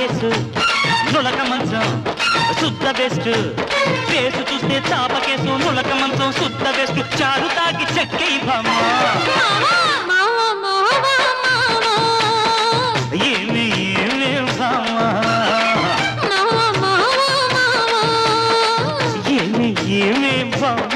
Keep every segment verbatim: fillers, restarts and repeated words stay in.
case నులక మంచం శుద్ధ బెస్ట్ కేసు చూస్తే చాప కేసు నులక మంచం శుద్ధ బెస్ట్ చారు తాగి చెక్కై బామ్మ ఏమి ఏమి బామ్మ ఏమి ఏమి బామ్మ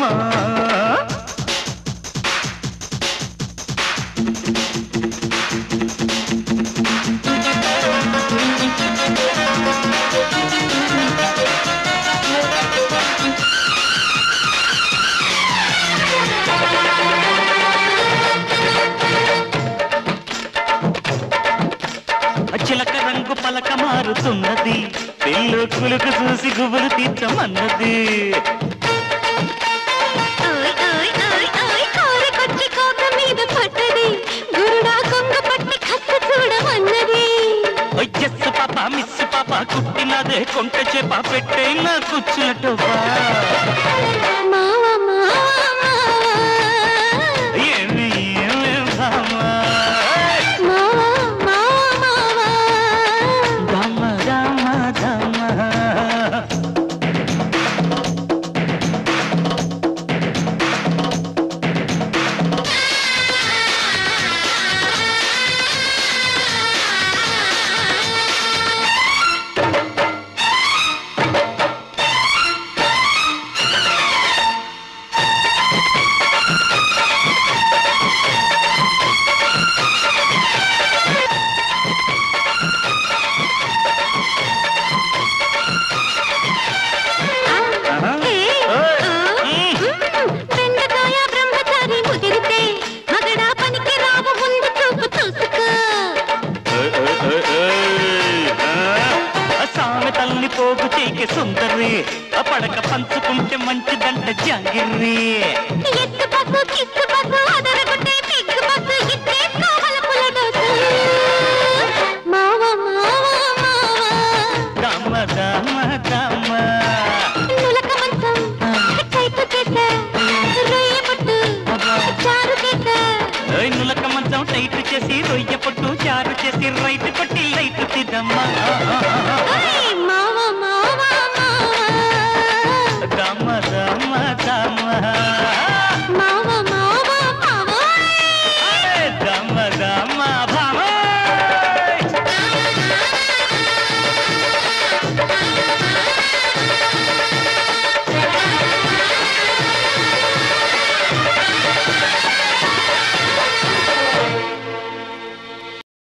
చిలక రంగు పలక మారుతున్నది పెళ్ళు కులుకు చూసి గుబులు తీర్చమన్నది జస్సు పాప మిస్ పాప కుట్టినదే కొంట చేప పెట్టే నా కూర్చున్నట్టుపా ఏమి ఏమి బామా సామెతల్ని పోగు చేయికి సుందరి పడక పంచుకుంటే మంచిదంట జాంగిర్రి దమ దమ దమ నులక మంచం టైట్ చేసి రొయ్య పట్టు చారు చేసి రైతు పట్టి లైట్ తిద్దమ్మా